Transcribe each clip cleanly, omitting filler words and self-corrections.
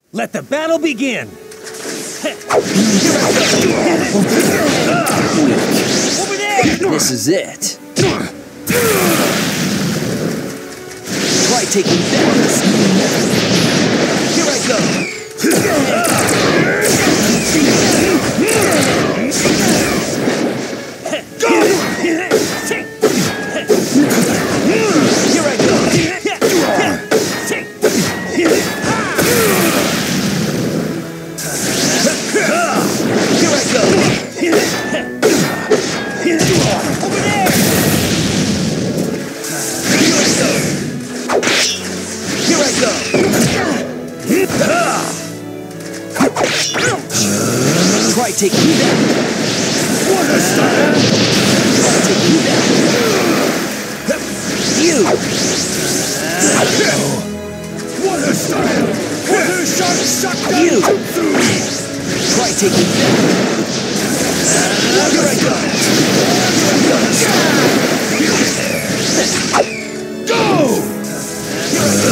Let the battle begin! Over there! This is it. Try taking that. Here I go! Here I go! Over there! Here I go! Try taking that. What a style! Try taking that. You! What a style! Quarter shot sucked You! out! Try taking that. Here I go! Go! Here I go!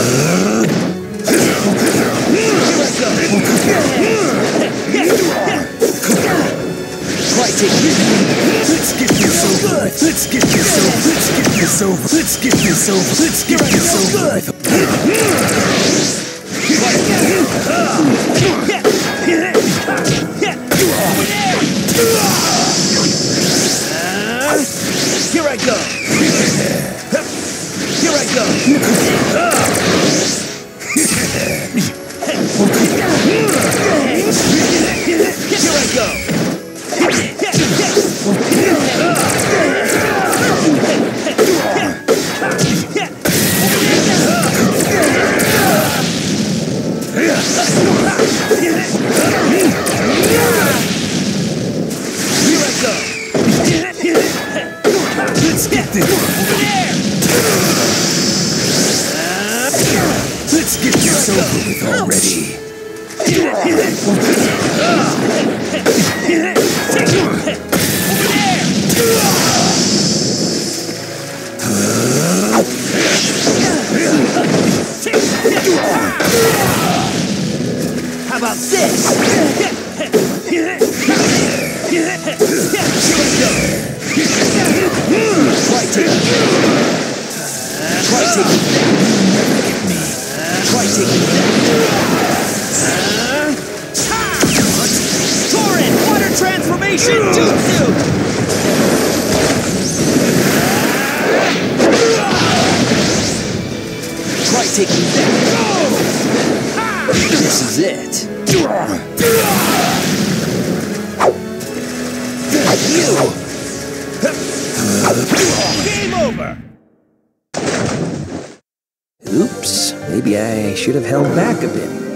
Try taking that. Let's get this over with. Let's get this over. Let's get this over. Let's get this over. Let's get this over with. Here I go. Here I go. Here I go. Let's get this over there. Let's get this over with already. How about this? Try taking that. Try taking that. Try taking that. Torrent water transformation jutsu. Try taking that. This is it. You! Game over. Oops, maybe I should have held back a bit.